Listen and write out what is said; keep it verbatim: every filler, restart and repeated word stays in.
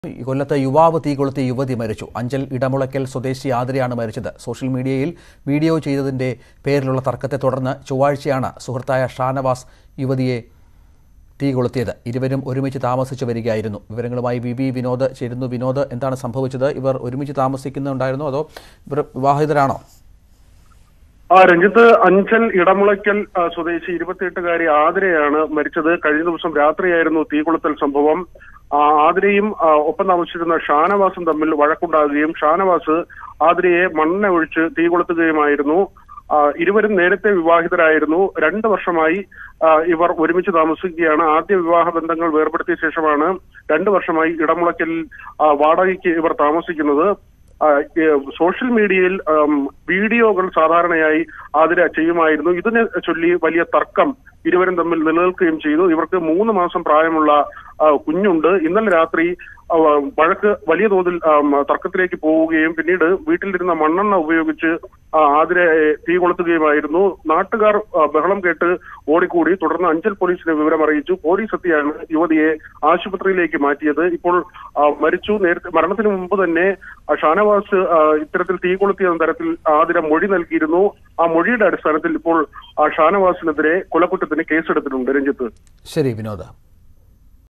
കൊല്ലത്തെ യുവാവ് തീ കൊളുത്തി യുവതി മരിച്ചു. അഞ്ചൽ ഇടമുളയ്ക്കൽ സ്വദേശി ആതിരയാണ് മരിച്ചത്. സോഷ്യൽ മീഡിയയിൽ വീഡിയോ ചെയ്തതിന്റെ പേരിലുള്ള തർക്കത്തെ തുടർന്ന് ചൊവ്വാഴ്ചയാണ് സുഹൃത്തായ ഷാനവാസ് യുവതിയെ തീ കൊളുത്തിയത്. ഇരുവരും ഒരുമിച്ച് താമസിച്ചു വരികയായിരുന്നു. വിവരങ്ങളുമായി വി വി വിനോദ് ചേരുന്നു. വിനോദ്, എന്താണ് സംഭവിച്ചത്? ഇവർ ഒരുമിച്ച് താമസിക്കുന്നുണ്ടായിരുന്നോ അതോ ഇവർ വിവാഹിതരാണോ? ആ രഞ്ജിത്ത്, അഞ്ചൽ ഇടമുളയ്ക്കൽ സ്വദേശി ഇരുപത്തിയെട്ടുകാരി ആതിരയാണ് മരിച്ചത്. കഴിഞ്ഞ ദിവസം രാത്രിയായിരുന്നു തീകൊളുത്തൽ സംഭവം. ആതിരയും ഒപ്പം താമസിച്ചിരുന്ന ഷാനവാസും തമ്മിൽ വഴക്കുണ്ടാകുകയും ഷാനവാസ് ആതിരയെ മണ്ണെണ്ണ ഒഴിച്ച് തീ കൊളുത്തുകയുമായിരുന്നു. ഇരുവരും നേരത്തെ വിവാഹിതരായിരുന്നു. രണ്ടു വർഷമായി ഇവർ ഒരുമിച്ച് താമസിക്കുകയാണ്. ആദ്യ വിവാഹ ബന്ധങ്ങൾ വേർപെടുത്തിയ ശേഷമാണ് രണ്ടു വർഷമായി ഇടമുളയ്ക്കലിൽ വാടകയ്ക്ക് ഇവർ താമസിക്കുന്നത്. സോഷ്യൽ മീഡിയയിൽ വീഡിയോകൾ സാധാരണയായി ആതിര ചെയ്യുമായിരുന്നു. ഇതിനെ ചൊല്ലി വലിയ തർക്കം ഇരുവരും തമ്മിൽ നിലനിൽക്കുകയും ചെയ്തു. ഇവർക്ക് മൂന്ന് മാസം പ്രായമുള്ള കുഞ്ഞുണ്ട്. ഇന്നലെ രാത്രി വഴക്ക് വലിയ തോതിൽ തർക്കത്തിലേക്ക് പോവുകയും പിന്നീട് വീട്ടിലിരുന്ന മണ്ണെണ്ണ ഉപയോഗിച്ച് ആതിരയെ തീ കൊളുത്തുകയുമായിരുന്നു. നാട്ടുകാർ ബഹളം കേട്ട് ഓടിക്കൂടി. തുടർന്ന് അഞ്ചൽ പോലീസിനെ വിവരം അറിയിച്ചു. പോലീസ് എത്തിയാണ് യുവതിയെ ആശുപത്രിയിലേക്ക് മാറ്റിയത്. ഇപ്പോൾ മരിച്ചു. നേരത്തെ മരണത്തിന് മുമ്പ് തന്നെ ഷാനവാസ് ഇത്തരത്തിൽ തീ കൊളുത്തിയ തരത്തിൽ ആതിര മൊഴി നൽകിയിരുന്നു. ആ മൊഴിയുടെ അടിസ്ഥാനത്തിൽ ഇപ്പോൾ ഷാനവാസിനെതിരെ കൊലക്കുറ്റത്തിന് കേസെടുത്തിട്ടുണ്ട്. രഞ്ജിത്ത്. ശരി വിനോദ.